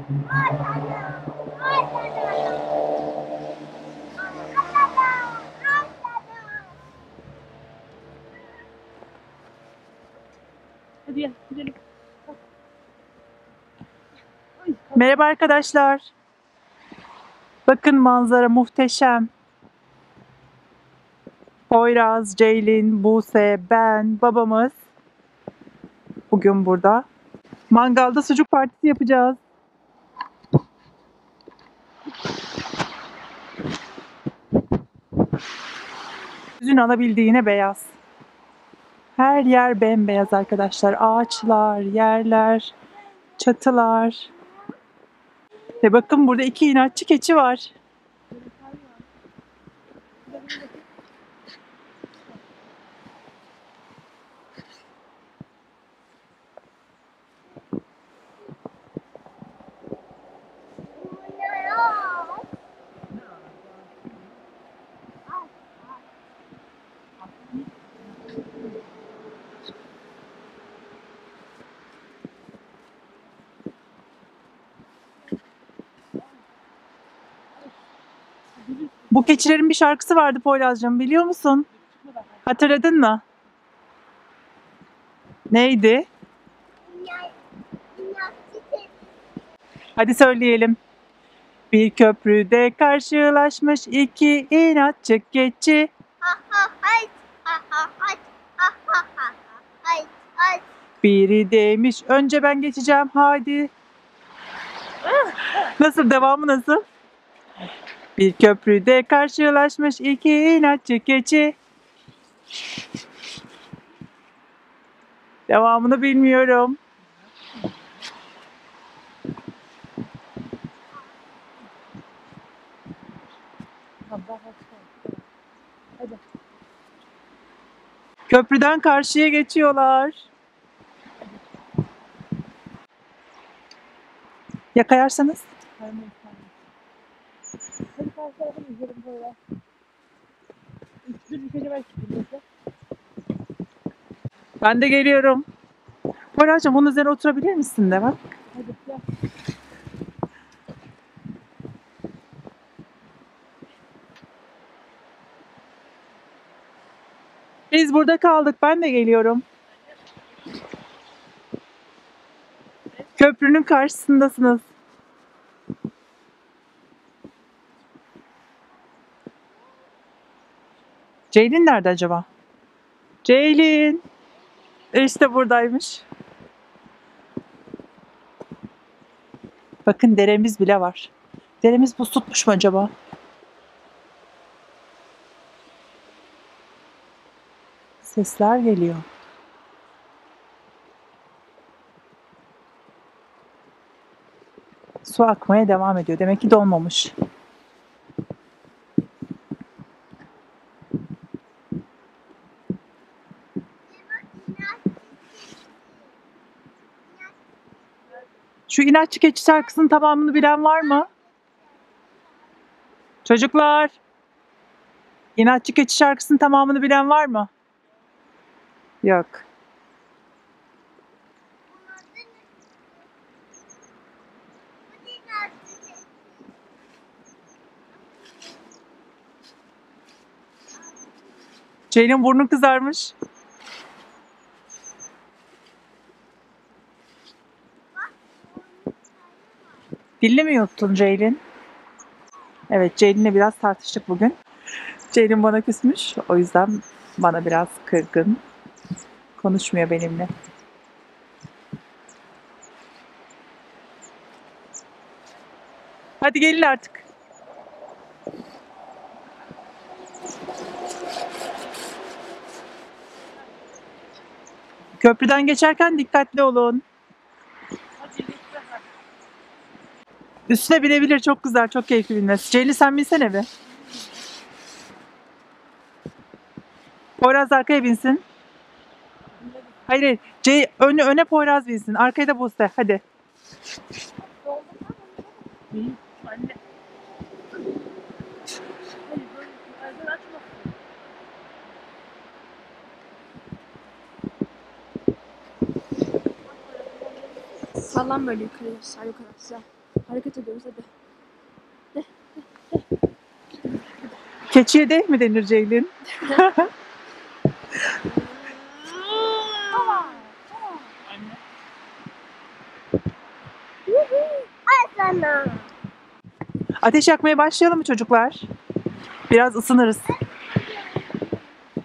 Hadi gel gidelim. Merhaba arkadaşlar. Bakın manzara muhteşem. Poyraz, Ceylin, Buse, ben, babamız bugün burada. Mangalda sucuk partisi yapacağız. Yüzün alabildiğine beyaz. Her yer bembeyaz arkadaşlar. Ağaçlar, yerler, çatılar. Ve bakın burada 2 inatçı keçi var. Bu keçilerin bir şarkısı vardı Poyraz'cığım, biliyor musun? Hatırladın mı? Neydi? Hadi söyleyelim. Bir köprüde karşılaşmış 2 inatçı keçi. Biri demiş önce ben geçeceğim hadi. Nasıl, devamı nasıl? Bir köprüde karşılaşmış 2 inatçı keçi. Devamını bilmiyorum. Hadi. Köprüden karşıya geçiyorlar. Ya kayarsanız? Hadi karşı tarafa gidelim böyle. Dur bir kere belki gidelim. Ben de geliyorum. Poyraz'cığım bunun üzerine oturabilir misin de bak. Hadi gel. Biz burada kaldık. Ben de geliyorum. Köprünün karşısındasınız. Ceylin nerede acaba? Ceylin. İşte buradaymış. Bakın deremiz bile var. Deremiz buz tutmuş mu acaba? Sesler geliyor. Su akmaya devam ediyor. Demek ki donmamış. Şu inatçı keçi şarkısının tamamını bilen var mı? Çocuklar. İnatçı keçi şarkısının tamamını bilen var mı? Yok. Ceylin burnu kızarmış. Dilini mi yuttun Ceylin? Evet, Ceylin'le biraz tartıştık bugün. Ceylin bana küsmüş. O yüzden bana biraz kırgın. Konuşmuyor benimle. Hadi gelin artık. Köprüden geçerken dikkatli olun. Üstüne binebilir, çok güzel, çok keyifli binmesi. Ceylin sen binsene bir. Poyraz arkaya binsin. Hayır, öne Poyraz binsin. Arkaya da Buse. Hadi. Anne. Sallan böyle yukarı aşağı yukarı aşağı. Hareket ediyoruz hadi. Keçiye deh mi denir Ceylin? Anne. Sana. Ateş yakmaya başlayalım mı çocuklar? Biraz ısınırız.